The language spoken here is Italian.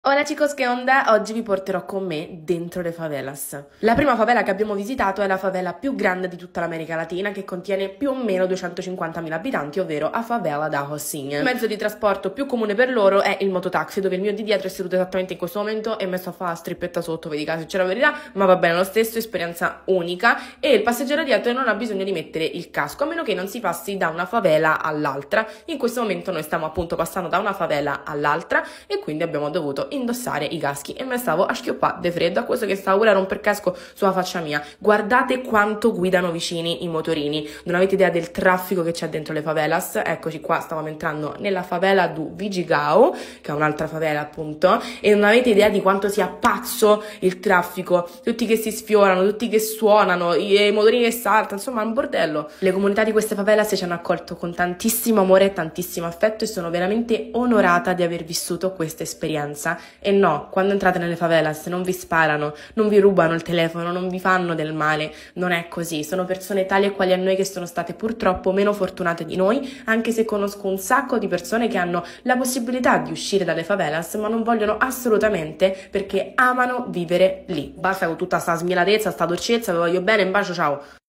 Hola chicos, che onda? Oggi vi porterò con me dentro le favelas. La prima favela che abbiamo visitato è la favela più grande di tutta l'America Latina, che contiene più o meno 250.000 abitanti, ovvero a Favela da Hosinha. Il mezzo di trasporto più comune per loro è il mototaxi, dove il mio di dietro è seduto esattamente in questo momento e messo a fare la strippetta sotto, vedi caso c'è la verità, ma va bene lo stesso, esperienza unica, e il passeggero dietro non ha bisogno di mettere il casco, a meno che non si passi da una favela all'altra. In questo momento noi stiamo appunto passando da una favela all'altra e quindi abbiamo dovuto indossare i caschi e me stavo a schioppare de freddo a questo che stava pure a romper casco sulla faccia mia. Guardate quanto guidano vicini i motorini, non avete idea del traffico che c'è dentro le favelas. Eccoci qua, stavamo entrando nella favela du Vigigao, che è un'altra favela appunto, e non avete idea di quanto sia pazzo il traffico, tutti che si sfiorano, tutti che suonano, i motorini che saltano, insomma è un bordello. Le comunità di queste favelas ci hanno accolto con tantissimo amore e tantissimo affetto e sono veramente onorata di aver vissuto questa esperienza. E no, quando entrate nelle favelas non vi sparano, non vi rubano il telefono, non vi fanno del male, non è così. Sono persone tali e quali a noi che sono state purtroppo meno fortunate di noi, anche se conosco un sacco di persone che hanno la possibilità di uscire dalle favelas ma non vogliono assolutamente perché amano vivere lì. Basta con tutta sta smilatezza, sta dolcezza, vi voglio bene, un bacio, ciao!